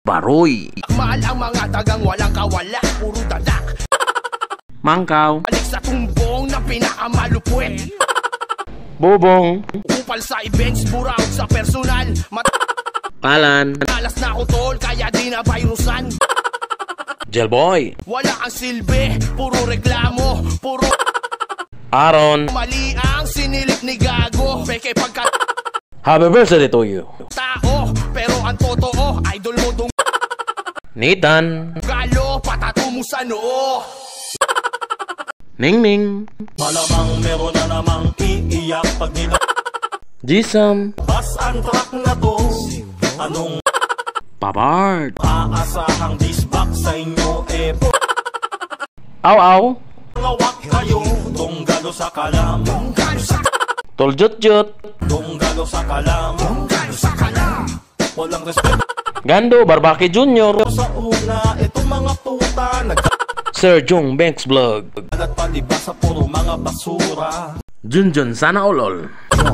Baroy. Mahal ang mga dagang walang kawala, puro dadak. Mangkaw. Alik sa tumbong na pinakamalupwet. Bobong. Kupal sa events, buraot sa personal. Palan. Alas na ako tol, kaya di na virusan. Gelboy. Wala ang silbi, puro reklamo, puro Aaron. mali ang sinilip ni Gago. Peke pagka Happy birthday to you. tao, pero ang totoo, idol mo dong Nathan. galo, patato mo sa noo. Ningning. Malamang meron na namang iiyak pag Jisam. nilabas ang track na to. Anong Papart. aasahang disbak sa inyo Aw-aw. ngawak kayo. Tunggalo sa kalam, Toljut-jut. tunggalo sa kalam, walang respeto Gando Barbaki Jr. sa una. Itong mga puta Sir Jong Banks Vlog. nagkalat pa diba sa puro mga basura. Junjun Sana Olol.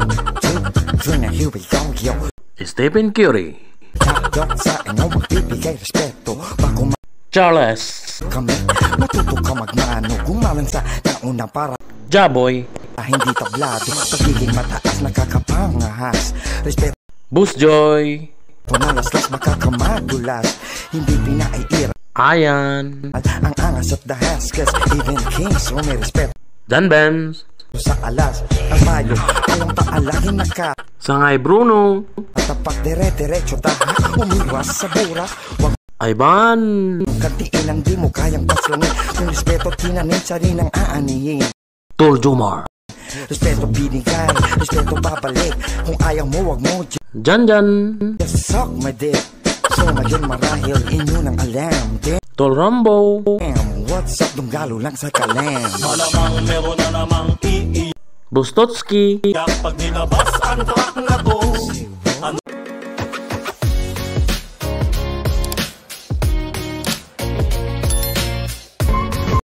Here we go, yo. Stephen Curry. Tayo sa inyo magbibigay respeto. Bago Charles. kami, matuto ka magmano. Gumalan sa nauna para Jaboy. hindi tablado. Pagiging mataas nakakapangahas. Respeto Boost Joy. nalaslas makakamadulas. Hindi pinaiira Ayan. ang angas at dahas. Cause even kings may respeto Dan Benz. sa alas. Ang mayo, alam paalagin na ka. Sangay Bruno. Tapak dire-diretso taha. Umiwas sa buras. Huwag Ivan. kantiin ang di mo kayang paslangin. Kung respeto tinanim sa rin ang aanihin. Tol Jomar. Respeto binigay, respeto babalik. Kung ayaw mo, wag mo Janjan. just suck my dick. So ngayon marahil inyo nang alam. Tol Rambo. Damn, what's up? Dunggalo lang sa kalam. Malamang meron na namang iiyak Bustotski. pag nilabas ang track na to.